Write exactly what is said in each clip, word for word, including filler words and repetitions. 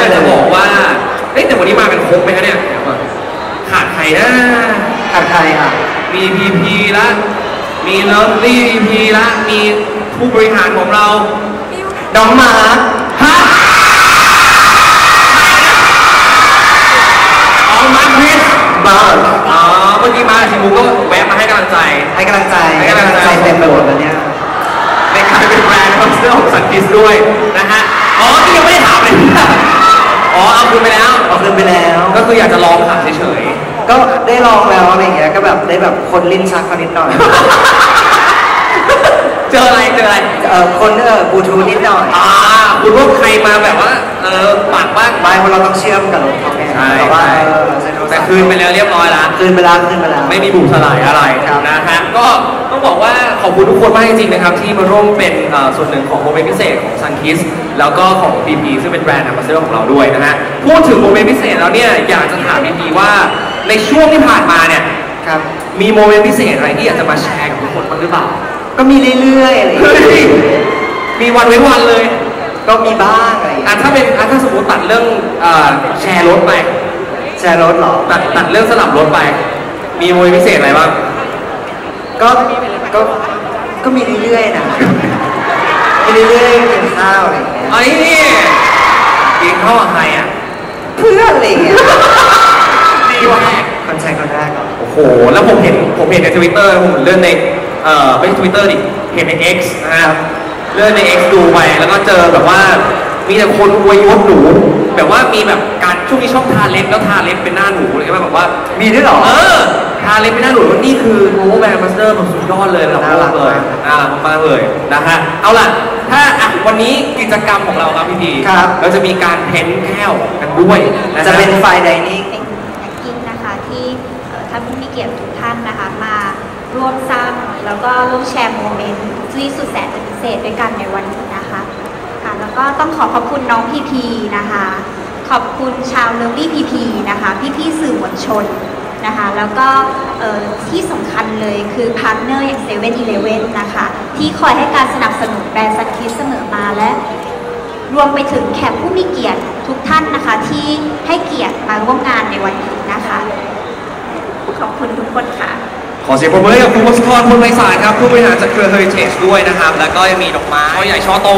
อยากจะบอกว่าเฮ้ยแต่วันนี้มากันครบไหมคะเนี่ยขาดใครนะขาดใครอ่ะมีพีพีละมีเลิฟลี่พีพีละมีผู้บริหารของเราน้องมาฮะอ๋อมาร์คริสมาอ๋อเมื่อกี้มาชิมูก็แวะมาให้กำลังใจให้กำลังใจให้กำลังใจเต็มไปหมดแล้วเนี่ยในการเป็นแบรนด์คอนเสิร์ตของซันคิสด้วยนะฮะอ๋อที่ยังไม่ได้ถามเลยอ๋อเอาคืนไปแล้วเอาคืนไปแล้วก็คืออยากจะลองขับเฉยๆก็ได้ลองแล้วอะไรเงี้ยก็แบบได้แบบคนลิ้นชักนิดหน่อยเจออะไรเจออะไรเออคนเออบลูทูธนิดหน่อยอ่าคุณว่าใครมาแบบว่าเออปากบ้างไม่เพราะเราต้องเชื่อมกับรถเขาไงแต่ว่าแต่คืนไปแล้วเรียบร้อยแล้วคืนไปแล้วคืนไปแล้วไม่มีบุกสลายอะไรนะฮะก็ต้องบอกว่าขอบคุณทุกคนมากจริงๆนะครับที่มาร่วมเป็นส่วนหนึ่งของโมเมนต์พิเศษของ Sun Kiss แล้วก็ของ พี พี ซึ่งเป็นแบรนด์แอมบาสเดอร์ของเราด้วยนะฮะพูดถึงโมเมนต์พิเศษแล้วเนี่ยอยากจะถาม พี พี ว่าในช่วงที่ผ่านมาเนี่ยครับมีโมเมนต์พิเศษอะไรที่อยากจะมาแชร์กับทุกคนบ้างหรือเปล่าก็มีเรื่อยๆอะไรมีวันเว้นวันเลยก็มีบ้างอะไรอ่ะถ้าเป็นถ้าสมมติตัดเรื่องแชร์รถไปแชร์รถหรอตัดตัดเรื่องสลับรถไปมีโมเมนต์พิเศษอะไรบ้างก็ก็ก็มีเรื่อยๆนะมีเรื่อยๆกินข้าวอะไรอย่างเงี้ยไอ้นี่กินข้าวกับใครอ่ะเพื่อนอะไรอย่างเงี้ยดีว่ะคนใช้คนแรกโอ้โหแล้วผมเห็นผมเห็นในทวิตเตอร์ผมเลื่อนในเอ่อไม่ใช่ทวิตเตอร์ดิเห็นใน X นะครับเลื่อนใน X ดูไปแล้วก็เจอแบบว่ามีแต่คนอวยยศหนูแบบว่ามีแบบการช่วงนี้ชอบทาเล็บแล้วทาเล็บเป็นหน้าหนูอะไรแบบว่ามีด้วยหรอเออทาเล็บเป็นหน้าหนูว่านี่คือโมโมแบรนด์มาสเตอร์แบบสุดยอดเลยเราน่ารักเลยน่ารักมากเลยนะฮะเอาล่ะถ้าอ่ะวันนี้กิจกรรมของเราครับพี่พีเราจะมีการเพ้นแก้วกันด้วยจะเป็นไฟไดนิ่งเป็นแพ็กกิ้งนะคะที่ท่านผู้มีเกียรติทุกท่านนะคะมาร่วมสร้างแล้วก็ร่วมแชร์โมเมนต์ที่สุดแสนจะพิเศษด้วยกันในวันนี้นะคะค่ะแล้วก็ต้องขอขอบคุณน้องพีพีนะคะขอบคุณชาวเลิฟลี่พีพีนะคะพี่ๆสื่อมวลชนนะคะแล้วก็ที่สำคัญเลยคือพาร์ทเนอร์อย่างเซเว่นอีเลฟเว่นนะคะที่คอยให้การสนับสนุนแบรนด์ซันคิสเสมอมาและรวมไปถึงแขกผู้มีเกียรติทุกท่านนะคะที่ให้เกียรติมาร่วมงานในวันนี้นะคะขอบคุณทุกคนค่ะขอเสียงปรบมือให้กับคุณวัชรพลไพศาลครับผู้บริหารจากเครือ Heritage ด้วยนะครับแล้วก็ยังมีดอกไม้ใหญ่ช่อโต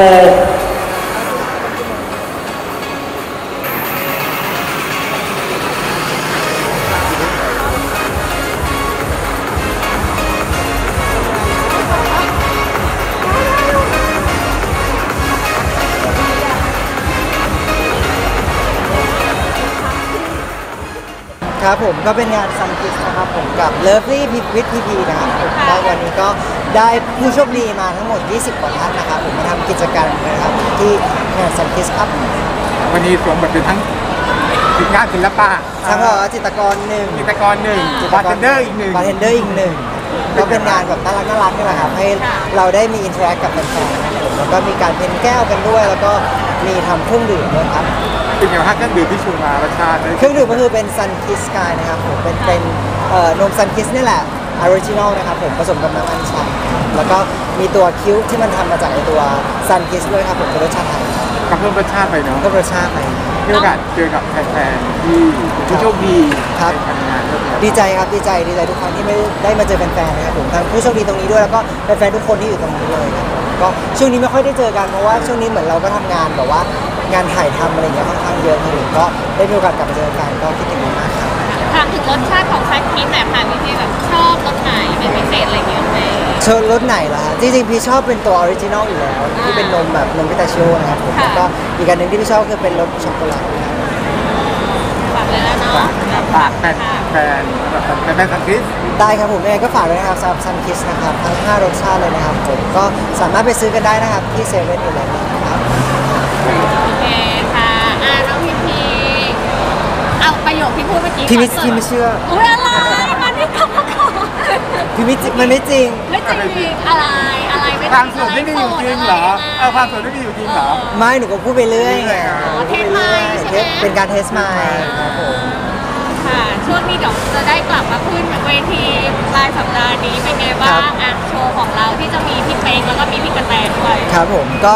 ครับผมก็เป็นงานซันคิสนะครับผมกับเลิฟลี่พิวิทพีพีนะครับก็วันนี้ก็ได้ผู้โชคดีมาทั้งหมดยี่สิบกว่าท่านนะครับผมมาทำกิจกรรมนะครับที่งานซันคิสครับวันนี้สวมบทเป็นทั้งทีมงานศิลปะทั้งจิตรกรหนึ่งจิตรกรหนึ่งบาร์เทนเดอร์อีกหนึ่งบาร์เทนเดอร์อีกหนึ่งก็เป็นงานแบบน่ารักน่ารักนี่แหละครับให้เราได้มีอินเทอร์แอคกับแฟนๆแล้วก็มีการเพ้นแก้วกันด้วยแล้วก็มีทำเครื่องดื่มด้วยครับเป็นอย่างไรเครื่องดื่มที่ชูมารสชาติเครื่องดื่มก็คือเป็นซันคิสสกายนะครับผมเป็นเป็นนมซันคิสนี่แหละออริจินอลนะครับผมผสมกับน้ำอัญชันแล้วก็มีตัวคิ้วที่มันทำมาจากในตัวซันคิสด้วยครับผมเป็นรสชาติไทยก็เพิ่มรสชาติไปเนาะเพิ่มรสชาติไปมีโอกาสเจอกับแฟนๆที่ผู้โชคดีครับดีใจครับดีใจดีใจทุกครั้งที่ไม่ได้มาเจอแฟนๆนะครับผมทั้งผู้โชคดีตรงนี้ด้วยแล้วก็แฟนๆทุกคนที่อยู่ตรงนี้เลยครับก็ช่วงนี้ไม่ค่อยได้เจอกันเพราะว่าช่วงนี้เหมือนเราก็ทำงานแบบว่างานถ่ายทำอะไรอย่างเงี้ยค่อนข้างเยอะเลยก็ได้มีโอกาสกลับมาเจอกันก็คิดถึงมากครับถามถึงรสชาติของซันคิสแบบผ่านพี่แบบชอบรสไหนเป็นพิเศษอะไรเงี้ยไหมชอบรสไหนล่ะจริงๆพี่ชอบเป็นตัวออริจินอลอยู่แล้วที่เป็นนมแบบนมพิตาชิโอนะครับผมแล้วก็อีกอันหนึ่งที่พี่ชอบคือเป็นรสช็อกโกแลตฝากเลยแล้วเนาะฝากแฟนแฟนแฟนซันคิสได้ครับผมยังไงก็ฝากด้วยนะครับสำหรับซันคิสนะครับทั้งห้ารสชาติเลยนะครับผมก็สามารถไปซื้อกันได้นะครับที่เซเว่นอีเลฟเว่นนะครับโอเคค่ะอ่าน้องพีพีเอาประโยคที่พูดเมื่อกี้พี่มิพี่ไม่เชื่ออุ้ยอะไรมันไม่เข้ามาก่อนพี่มิมันไม่จริงไม่จริงอะไรอะไรไม่ความสดไม่มีอยู่จริงเหรอเออความสดไม่มีอยู่จริงเหรอไม่หนูก็พูดไปเรื่อยไงเทสไมล์ใช่ไหมเป็นการเทสไมล์ครับผมค่ะช่วงนี้เดี๋ยวจะได้กลับมาขึ้นเวทีปลายสัปดาห์นี้เป็นไงบ้างอ่ะโชว์ของเราที่จะมีพี่เป๊กแล้วก็มีพี่กระแตด้วยครับผมก็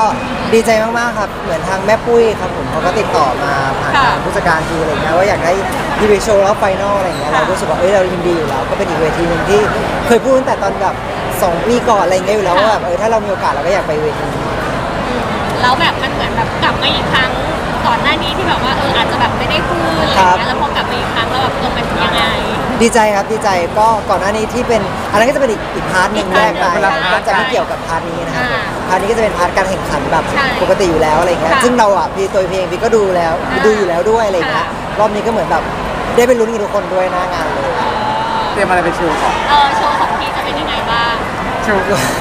ดีใจมากๆครับเหมือนทางแม่ปุ้ยครับผมเขาก็ติดต่อมาผ่านทางผู้จัดการทีอะไรเงี้ยว่าอยากได้ดีเวโชว์แล้วไฟนอลอะไรเงี้ยเรารู้สึกว่าเอ้ยเรายินดีอยู่แล้วก็เป็นอีกเวทีหนึ่งที่เคยพูดตั้งแต่ตอนแบบสองปีก่อนอะไรเงี้ยอยู่แล้วว่าแบบเออถ้าเรามีโอกาสเราก็อยากไปเวทีนี้แล้วแบบมันเหมือนแบบกลับมาอีกครั้งก่อนหน้านี้ที่แบบว่าเอออาจจะแบบไม่ได้พูดอะไรอย่างเงี้ยแล้วพอกลับมาอีกครั้งแล้วแบบเออมันยังไงดีใจครับดีใจก็ก่อนหน้านี้ที่เป็นอันนั้นก็จะเป็นอีกอีกพาร์ทหนึ่งแรกไปก็จะไม่เกี่ยวกับพาร์ทนี้นะครับพาร์ทนี้ก็จะเป็นพาร์ทการแข่งขันแบบปกติอยู่แล้วอะไรเงี้ยซึ่งเราอ่ะพี่ตัวเพลงพี่ก็ดูแล้วดูอยู่แล้วด้วยอะไรเงี้ยรอบนี้ก็เหมือนแบบได้ไปลุ้นกันทุกคนด้วยหน้างานเลยเตรียมอะไรไปโชว์ก่อนเออโชว์ของพี่จะเป็นยังไงบ้างโชว์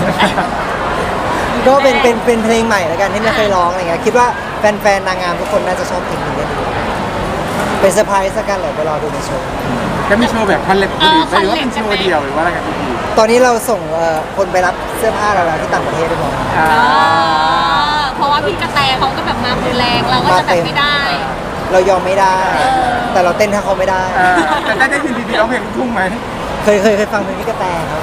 ก็เป็นเป็นเป็นเพลงใหม่แล้วกันที่ไม่เคยร้องอะไรเงี้ยคิดว่าแฟนๆนางงามทุกคนน่าจะชอบเพลงนี้กันเป็นเซอร์ไพรส์กันแหละไปรอดูในโชว์จะมีโชว์แบบคอนเล็กต์หรือว่าเป็นโชว์เดียวหรือว่าอะไรกันพี่ตอนนี้เราส่งคนไปรับเสื้อผ้าเราแล้วที่ต่างประเทศด้วยมั้งเพราะว่าพี่กระแตเขาก็แบบมามือแรงเราก็จะแบบไม่ได้เรายอมไม่ได้แต่เราเต้นถ้าเขาไม่ได้แต่ได้ได้ยินดีๆร้องเพลงลูกทุ่งไหมเคยเคยเคยฟังเพลงพี่กระแตครับ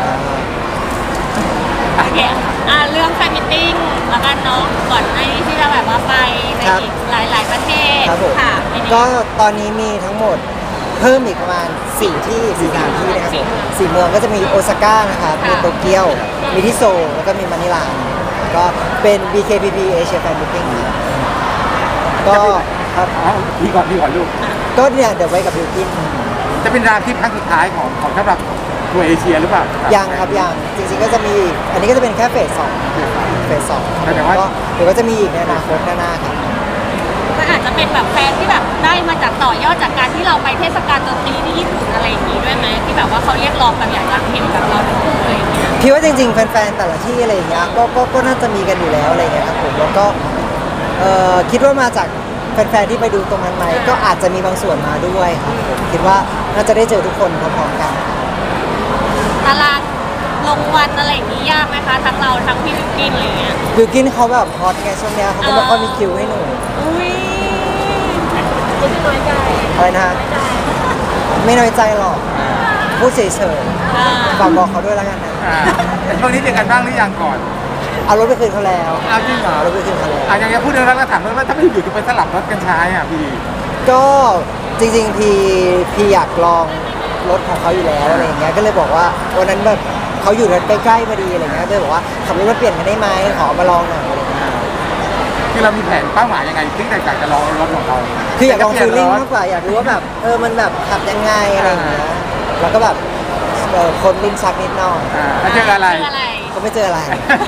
โอเคอ่าเรื่องแฟนมิทติ้งแล้วกันเนาะก่อนหน้านี้ที่จะแบบว่าไปในอีกหลายๆประเทศค่ะก็ตอนนี้มีทั้งหมดเพิ่มอีกประมาณสี่ที่สี่สถานที่นะครับสี่เมืองก็จะมีโอซาก้านะครับมีโตเกียวมีที่โซลแล้วก็มีมะนิลาก็เป็น บี เค พี พี Asia Fan Meeting ก็ครับพี่ก่อนพี่ก่อนลูกก็เนี่ยเดี๋ยวไว้กับบิวกิ้นจะเป็นรางที่ครั้งสุดท้ายของของสำหรับทัวร์เอเชียหรือเปล่ายังครับยังจริงๆก็จะมีอันนี้ก็จะเป็นแค่เฟสสองเฟสสองก็เดี๋ยวก็จะมีอีกในอนาคตหน้าๆครับมันอาจจะเป็นแบบแฟนที่แบบได้มาจากต่อยอดจากการที่เราไปเทศกาลดนตรีที่ญี่ปุ่นอะไรอย่างนี้ด้วยไหมที่แบบว่าเขาเรียกร้องแบบอยากจะเห็นแบบเราอะไรอย่างเงี้ยพี่ว่าจริงๆแฟนๆแต่ละที่อะไรอย่างเงี้ยก็ก็ก็น่าจะมีกันอยู่แล้วอะไรเงี้ยครับผมแล้วก็เอ่อคิดว่ามาจากแฟนๆที่ไปดูตรงนั้นไหมก็อาจจะมีบางส่วนมาด้วยครับผมคิดว่าน่าจะได้เจอทุกคนพร้อมๆกันตารางลงวันอะไรอย่างนี้ยากไหมคะทั้งเราทั้งพี่วิวกินอะไรเงี้ยวิวกินเขาแบบฮอตไงช่วงนี้เขาก็ไม่ค่อยมีคิวให้หนูอุ้ยไม่น้อยใจอะไรนะไม่น้อยใจหรอกพูดเฉยๆฝากบอกเขาด้วยแล้วกันนะช่วงนี้เจอกันบ้างหรือยังก่อนเอารถไปคืนเขาแล้วเอาจริงเหรอรถไปคืนเขาแล้วอ่ะยังยังพูดเรื่องรักและถามว่าถ้าไม่อยู่จะไปสลับรถกันใช้อ่ะพี่ก็จริงๆพี่พี่อยากลองรถของเขาอยู่แล้วอะไรอย่างเงี้ยก็เลยบอกว่าวันนั้นแบบเขาอยู่ใกล้ๆพอดีอะไรเงี้ยก็เลยบอกว่าขับรถมาเปลี่ยนกันได้ไหมขอมาลองหน่อยอะไรเงี้ยคือเรามีแผนเป้าหมายยังไงที่อยากจะลองรถของเราคืออยากลองฟีลลิ่งมากกว่าอยากรู้ว่าแบบเออมันแบบขับยังไงอะไรอย่างเงี้ยแล้วก็แบบคนลิ้นชักนิดหน่อยแล้วเจออะไรก็ไม่เจออะไร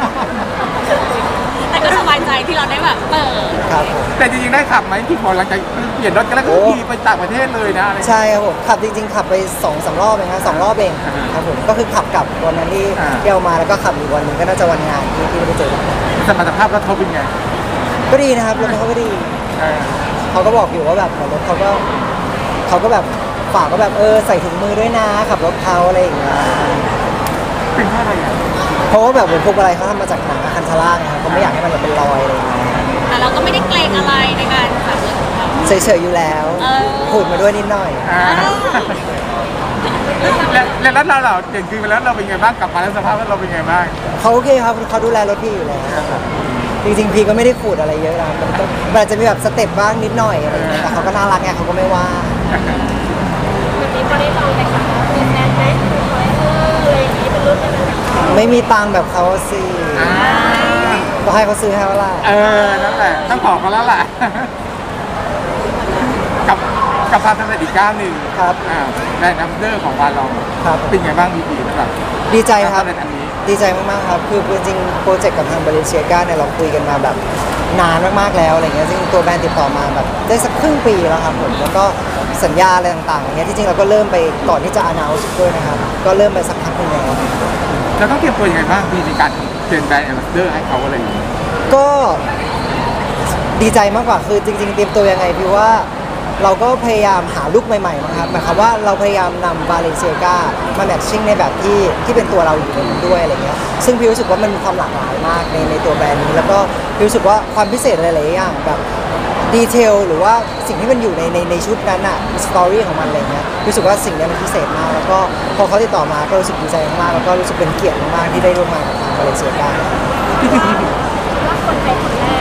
แต่ก็สบายใจที่เราได้แบบเปิดครับแต่จริงๆได้ขับไหมที่พอหลังจากเปลี่ยนรถกันแล้วก็ขี่ไปต่างประเทศเลยนะใช่ครับผมขับจริงๆขับไปสองสามรอบเองครับสองรอบเองครับผมก็คือขับกลับวันนั้นที่เที่ยวมาแล้วก็ขับอีกวันหนึ่งก็น่าจะวันงานที่ที่ไม่ได้เจอสมรรถภาพรถเขาเป็นไงก็ดีนะครับรถเขาก็ดีเขาก็บอกอยู่ว่าแบบรถเขาก็เขาก็แบบฝากก็แบบเออใส่ถุงมือด้วยนะขับรถเขาอะไรอย่างเงี้ยเป็นเพราะอะไรอ่ะเพราะว่าแบบเหมือนพวกอะไรเขาทำมาจากหนังคันธาร่าไงเขาไม่อยากให้มันเป็นรอยอะไรอย่างเงี้ยแต่เราก็ไม่ได้เกรงอะไรในการขับรถของเขาเฉยๆอยู่แล้วพูดมาด้วยนิดหน่อยแล้วแล้วเราเราเด่นคือไปแล้วเราเป็นไงบ้างกลับมาแล้วสภาพเราเป็นไงบ้างเขาโอเคครับเขาดูแลรถพี่อยู่แล้วจริงๆพี่ก็ไม่ได้ขูดอะไรเยอะนะมันก็มันอาจจะมีแบบสเต็ปบ้างนิดหน่อยอะไรอย่างเงี้ยแต่เขาก็น่ารักไงเขาก็ไม่ว่าแบบนี้พอได้ลองไหมคะมีแฟนไหมอะไรอย่างนี้เป็นรุ่นอะไรไม่มีตังแบบเขาสิก็ให้เขาซื้อให้ว่าล่ะเออนั่นแหละต้องขอเขาแล้วล่ะกับกับพาทำอีกก้าวหนึ่งครับอ่าแบรนด์แอมบาสเดอร์ของวาลองครับเป็นไงบ้างดีๆนะครับดีใจครับดีใจมากๆครับคือจริงๆโปรเจกต์กับทางบริเชียก้าเนี่ยเราคุยกันมาแบบนานมากๆแล้วอะไรเงี้ยซึ่งตัวแบรนด์ติดต่อมาแบบได้สักครึ่งปีแล้วครับผมแล้วก็สัญญาอะไรต่างๆอย่างเงี้ยที่จริงเราก็เริ่มไปก่อนที่จะ announce ด้วยนะครับก็เริ่มไปสักพักนึงแล้วเราต้องเตรียมตัวยังไงบ้างพี่ในการเป็นแบรนด์แอมบาสเดอร์ให้เขาอะไรอย่างเงี้ยก็ดีใจมากกว่าคือจริงๆเตรียมตัวยังไงพี่ว่าเราก็พยายามหาลุคใหม่ๆนะครับหมายความว่าเราพยายามนำบาเลเซียกามาแมทชิ่งในแบบที่ที่เป็นตัวเราอยู่ในนั้นด้วยอะไรเงี้ยซึ่งพี่รู้สึกว่ามันมีความหลากหลายมากในในตัวแบรนด์นี้แล้วก็พี่รู้สึกว่าความพิเศษหลายๆอย่างแบบดีเทลหรือว่าสิ่งที่มันอยู่ในในในชุดนั้นอะสตอรี่ของมันอะไรเงี้ยรู้สึกว่าสิ่งนี้มันพิเศษมากแล้วก็พอเขาติดต่อมาก็รู้สึกดีใจมากๆแล้วก็รู้สึกเป็นเกียรติมากๆที่ได้ร่วมงานกับทางบาเลเซียกาว่าคนไทยคนแรก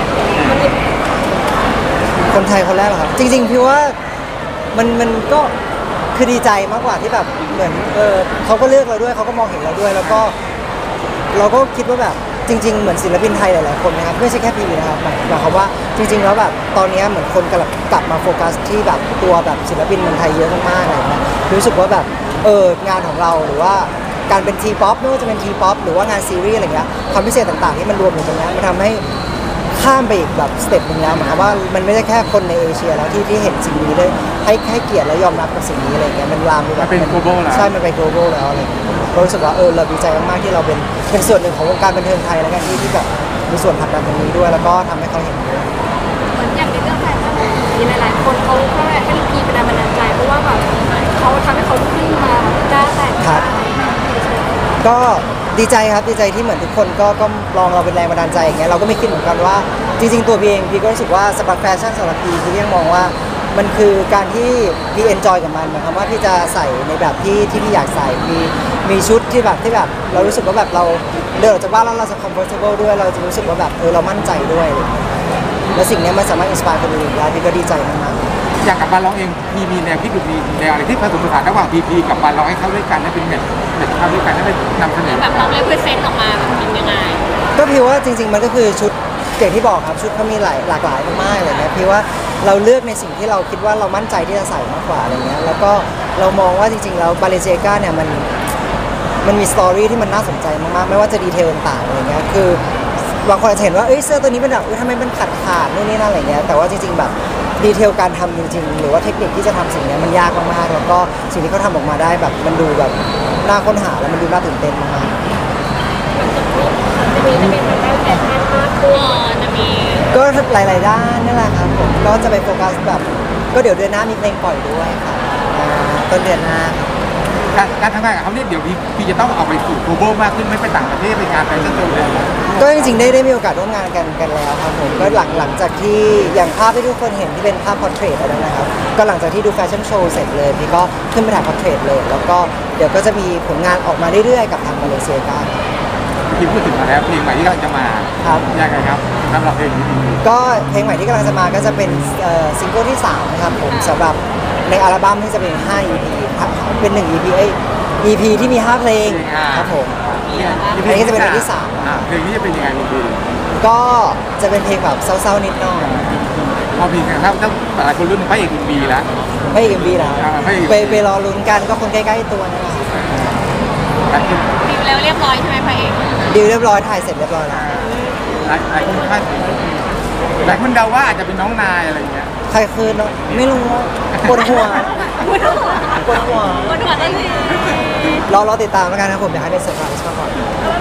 คนไทยคนแรกเหรอครับจริงๆพี่ว่ามันมันก็คือดีใจมากกว่าที่แบบเหมือนเออเขาก็เลือกเราด้วยเขาก็มองเห็นเราด้วย แล้วก็เราก็คิดว่าแบบจริงๆเหมือนศิลปินไทยหลายๆคนนะครับไม่ใช่แค่พี่นะครับหมายหมายความว่าจริงๆแล้วแบบตอนนี้เหมือนคนกลับกลับมาโฟกัสที่แบบตัวแบบศิลปินเมืองไทยเยอะมากๆอะไรเงี้ยรู้สึกว่าแบบเอองานของเราหรือว่าการเป็นทีป๊อปไม่ว่าจะเป็นทีป๊อปหรือว่างานซีรีส์อะไรเงี้ยความพิเศษต่างๆที่มันรวมอยู่ตรงนี้มันทำให้ข้ามไปอีกแบบสเต็ปหนึ่งแล้วหมายความว่ามันไม่ใช่แค่คนในเอเชียแล้วที่ที่เห็นสิ่งนี้เลยให้ให้เกียรติและยอมรับกับสิ่งนี้อะไรเงี้ยมันลามไปแบบมันเป็น global แล้วใช่มันไป global แล้วอะไรเงี้ยเรารู้สึกว่าเออเราดีใจมากๆที่เราเป็นเป็นส่วนหนึ่งของวงการบันเทิงไทยแล้วกันที่ที่แบบมีส่วนผลักดันตรงนี้ด้วยแล้วก็ทำให้เขาเห็นด้วยเหมือนอย่างในเรื่องแฟชั่นมีหลายๆคนเขาก็ให้พีเป็นแรงบันดาลใจเพราะว่าแบบเขาทำให้เขาขึ้นมากล้าแต่งครับ ก็ดีใจครับดีใจที่เหมือนทุกคนก็ก็ลองเราเป็นแรงบันดาลใจอย่างเงี้ยเราก็ไม่คิดเหมือนกันว่าจริงๆตัวพี่เองพี่ก็รู้สึกว่าสำหรับแฟชั่นสำหรับพี่พี่ยังมองว่ามันคือการที่พี่เอนจอยกับมันหมายความว่าพี่จะใส่ในแบบที่ที่พี่อยากใส่มีมีชุดที่แบบที่แบบเรารู้สึกว่าแบบเราเดินออกจากบ้านแล้วเราจะ comfortable ด้วยเราจะรู้สึกว่าแบบเออเรามั่นใจด้วยอะไรอย่างเงี้ยแล้วสิ่งเนี้ยมันสามารถอินสปายคนอื่นได้พี่ก็ดีใจมากๆอยากกลับมาร้องเองมีมีแนวคิดหรือมีแนวอะไรที่ผสมผสานระหว่างพีพีกับมาร้องให้เข้าด้วยกันให้เป็นแมทแมทเข้าด้วยกันให้เป็นนำเสนอแบบเราเลเวอร์เซนต์ออกมาแบบเป็นยังไงก็พี่ว่าจริงๆมันก็คือชุดอย่างที่บอกครับชุดเขามีหลายหลากหลายมากๆอะไรเงี้ยพี่ว่าเราเลือกในสิ่งที่เราคิดว่าเรามั่นใจที่จะใส่มากกว่าอะไรเงี้ยแล้วก็เรามองว่าจริงๆแล้วบาเลเซกาเนี่ยมันมันมีสตอรี่ที่มันน่าสนใจมากๆไม่ว่าจะดีเทลต่างๆอะไรเงี้ยคือบางคนอาจจะเห็นว่าเอ้ยเสื้อตัวนี้เป็นแบบทำไมมันขาดขาดนู่นนี่นั่นอะไรเงี้ยแต่ว่าจริงๆแบบดีเทลการทำจริงๆหรือว่าเทคนิคที่จะทำสิ่งนี้มันยากมากๆแล้วก็สิ่งที่เขาทำออกมาได้แบบมันดูแบบน่าค้นหาแล้วมันดูน่าตื่นเต้นมากๆจะมีจะเป็นแบบด้านแฟชั่นมากขึ้นจะมีก็หลายๆด้านนั่นแหละครับผมก็จะไปโฟกัสแบบก็เดี๋ยวเดือนหน้ามีเพลงปล่อยด้วยครับอ่าต้นเดือนหน้าครับการการทำงานกับเขาเนี่ยเดี๋ยวพี่พี่จะต้องเอาไปสู่ global มากขึ้นไม่ไปต่างประเทศไปงานแฟชั่นโชว์เลยก็จริงๆได้ได้มีโอกาสร่วมงานกันกันแล้วครับผมก็หลังหลังจากที่อย่างภาพที่ทุกคนเห็นที่เป็นภาพพอร์เทรตอะไรนะครับก็หลังจากที่ดูแฟชั่นโชว์เสร็จเลยพี่ก็ขึ้นไปถ่ายพอร์เทรตเลยแล้วก็เดี๋ยวก็จะมีผลงานออกมาเรื่อยๆกับทางมาเลเซียกันพี่พูดถึงมาแล้วเพลงใหม่ที่กำลังจะมาครับยังไงครับสำหรับเพลงนี้ก็เพลงใหม่ที่กำลังจะมาก็จะเป็นเอ่อซิงเกิลที่สามนะครับผมสำหรับในอัลบั้มที่จะเป็นห้า อี พีครับเป็นหนึ่ง อี พี เอ้ย อี พี ที่มีห้าเพลงครับผม อันนี้จะเป็นเพลงที่สามอ่เพลงนี้จะเป็นยังไงพี่ก็จะเป็นเพลงแบบเศร้าๆนิดหน่อยพอพี่ถ้าถ้าหลายคนรุ่นพระเอกอินบีแล้วไม่เอ็มบีแล้วอ่าไม่ไปไปรอลุ้นกันก็คนใกล้ๆตัวนั่นแหละดีลแล้วเรียบร้อยใช่ไหมพระเอกดีลเรียบร้อยถ่ายเสร็จเรียบร้อยแล้วหลายหลายคนคาดหลายคนเดาว่าอาจจะเป็นน้องนายอะไรอย่างเงี้ยใครคืนเนาะไม่รู้ปวดหัวพูดหัวปวดหัวพูดหัวทันทีรอรอติดตามแล้วกันนะครับผมอยากให้เป็นเซอร์ไพรส์มากกว่า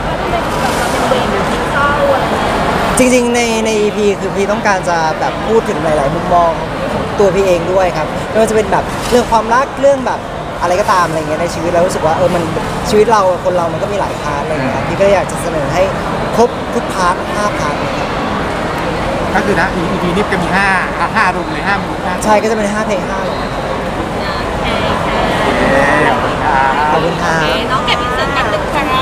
จริงๆในใน อี พี คือพี่ต้องการจะแบบพูดถึงหลายๆมุมมองของตัวพี่เองด้วยครับไม่ว่าจะเป็นแบบเรื่องความรักเรื่องแบบอะไรก็ตามอะไรเงี้ยในชีวิตเรารู้สึกว่าเออมันชีวิตเราคนเรามันก็มีหลายพาร์ทอะไรเงี้ยพี่ก็อยากจะเสนอให้ครบทุกพาร์ทห้าพาร์ทเลยครับก็คือนะอีพีนี้จะมีห้าห้ารุ่นเลยห้ามูห้าใช่ก็จะเป็นห้าเพลงห้าเลยขอบคุณครับน้องเก็บอินเสิร์ตแป๊บนึงครับ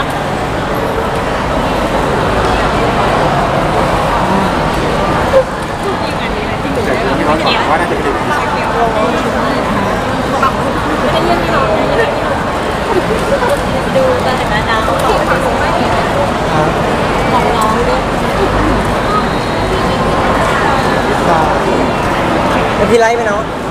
ที่เราบอกว่าน่าจะเป็นดูตอนแต่ละน้องบอกของน้องด้วยเป็นพี่ไลฟ์ไปเนาะ